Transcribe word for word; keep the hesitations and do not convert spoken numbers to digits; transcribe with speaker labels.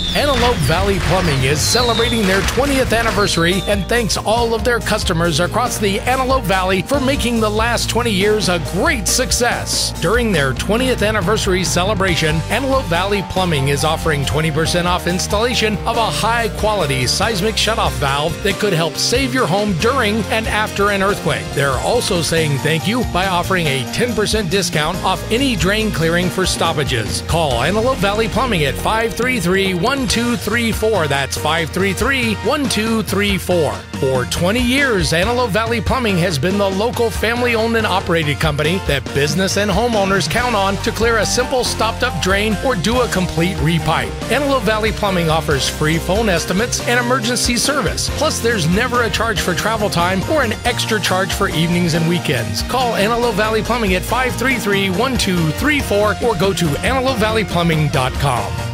Speaker 1: Antelope Valley Plumbing is celebrating their twentieth anniversary and thanks all of their customers across the Antelope Valley for making the last twenty years a great success. During their twentieth anniversary celebration, Antelope Valley Plumbing is offering twenty percent off installation of a high-quality seismic shutoff valve that could help save your home during and after an earthquake. They're also saying thank you by offering a ten percent discount off any drain clearing for stoppages. Call Antelope Valley Plumbing at five three three, one two three four. That's five three three, one two three four. For twenty years, Antelope Valley Plumbing has been the local family-owned and operated company that business and homeowners count on to clear a simple stopped-up drain or do a complete repipe. Antelope Valley Plumbing offers free phone estimates and emergency service. Plus, there's never a charge for travel time or an extra charge for evenings and weekends. Call Antelope Valley Plumbing at five three three, one two three four or go to antelope valley plumbing dot com.